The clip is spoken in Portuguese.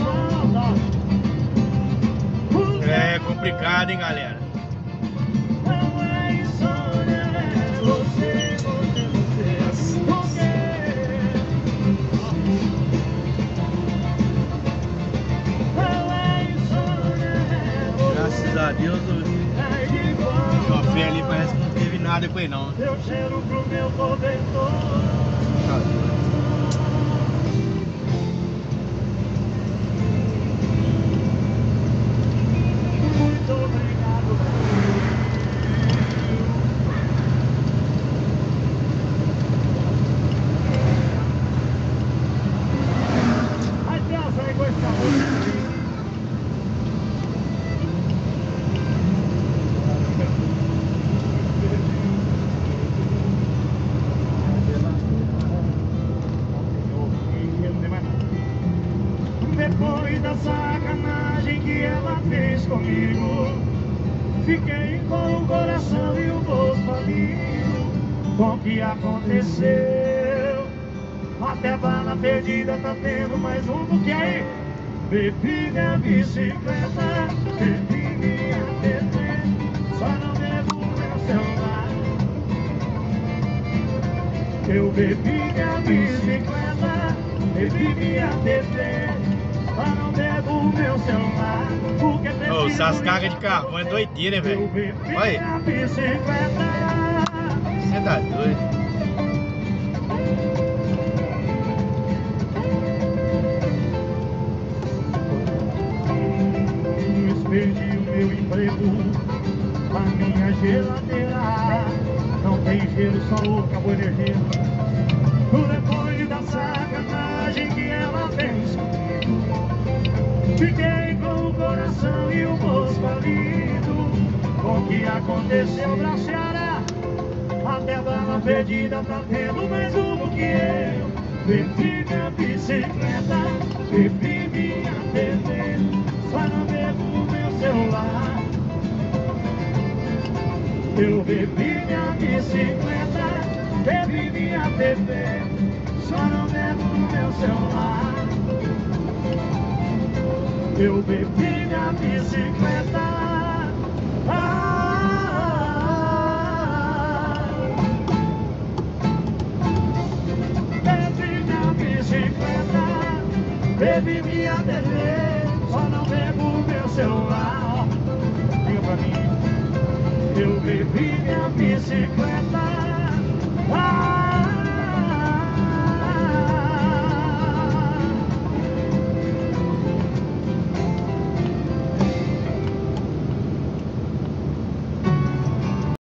É complicado, hein, galera? Graças a Deus, uma fé ali parece que não teve nada depois não. Eu cheiro pro meu cobertor. Muito obrigado, aí pensa aí com esse amor. Depois da sacanagem que ela fez comigo, fiquei com o coração e o bolso falido. Com o que aconteceu, até bala perdida tá tendo mais um do que aí. Bebi minha bicicleta, bebi minha TV, só não bebo meu celular. Eu bebi minha bicicleta, bebi minha TV, só não bebo meu celular. Porque Ô, essas cargas de carvão é doideira, hein, velho? Olha aí. Bicicleta. Você tá doido. Perdi o meu emprego, a minha geladeira não tem gelo, só acabou a energia. Depois da sacanagem que ela fez, fiquei com o coração e o bolso falido. Com o que aconteceu pra Ceará, até bala perdida tá tendo mais um do que eu. Bebi minha bicicleta, bebi minha TV, só não bebo meu celular. Eu bebi minha bicicleta, bebi minha TV, só não bebo meu celular. Eu bebi minha bicicleta. Bebi minha bicicleta, bebi minha TV, só não bebo meu celular. Diga pra mim. Eu bebi minha bicicleta.